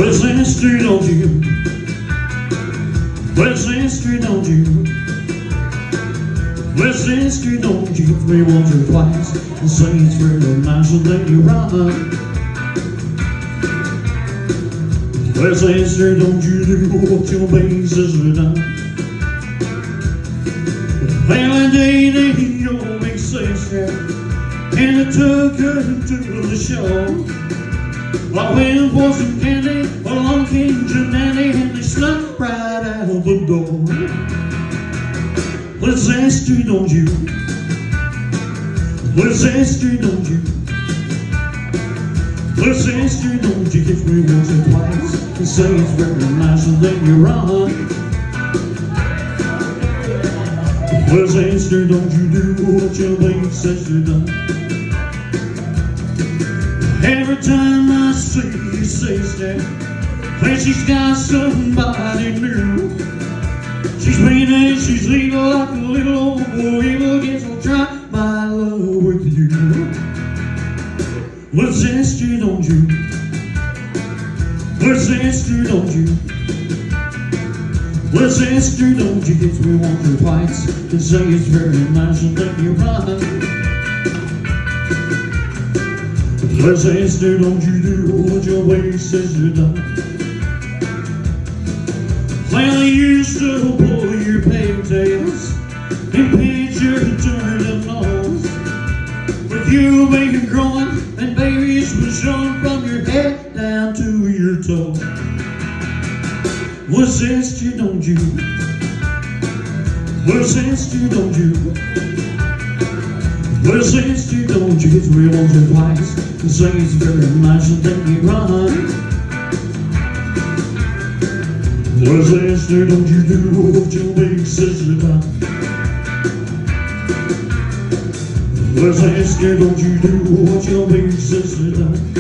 Well, sister, don't you? Well, sister, don't you? Well, sister, don't you give me once or twice and say it's real nice and then you run. Well, sister, don't you do what your baby sister done. Well, a day they your big sister and I took her to the show. I went for some candy, along came Janani, and they snuck right out the door. Well, sister, don't you? Well, sister, don't you? Well, sister, don't you kiss me once or twice and say it's very nice and then you run. Well, sister, don't you do what your big sister done. Every time I see your sister, when she's got somebody new, she's mean and she's evil like a little old boy evil. Guess I'll try my love with you. Well, sister, don't you? Well, sister, don't you? Well, sister, don't you kiss me once or twice and say it's very nice and then you run. Well, sister, don't you do what your big sister done. Well, you used to pull your pigtails and pinch your turned nose. With you been growing and babies was showing from your head down to your toe. Well, sister, don't you? Well, sister, don't you? Well, sister, don't you kiss me once or twice and say it's very nice and then you run. Well, sister, don't you do what your big sister done. Well, sister, don't you do what your big sister done.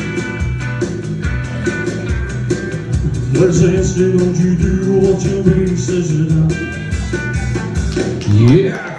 Well, sister, don't you do what your big sister done. Yeah.